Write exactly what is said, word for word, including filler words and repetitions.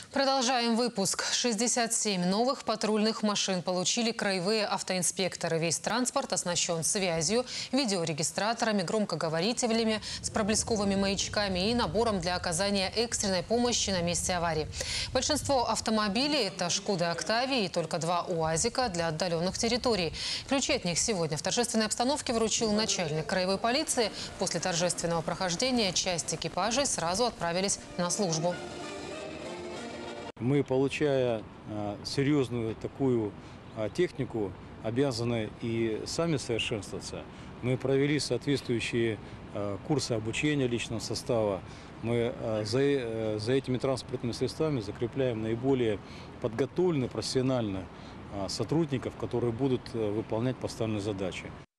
Продолжаем выпуск. шестьдесят семь новых патрульных машин получили краевые автоинспекторы. Весь транспорт оснащен связью, видеорегистраторами, громкоговорителями с проблесковыми маячками и набором для оказания экстренной помощи на месте аварии. Большинство автомобилей – это «Шкоды Октавии» и только два УАЗика для отдаленных территорий. Ключи от них сегодня в торжественной обстановке вручил начальник краевой полиции. После торжественного прохождения часть экипажей сразу отправились на службу. Мы, получая а, серьезную такую а, технику, обязаны и сами совершенствоваться. Мы провели соответствующие а, курсы обучения личного состава. Мы а, за, а, за этими транспортными средствами закрепляем наиболее подготовленных, профессиональных а, сотрудников, которые будут а, выполнять поставленные задачи.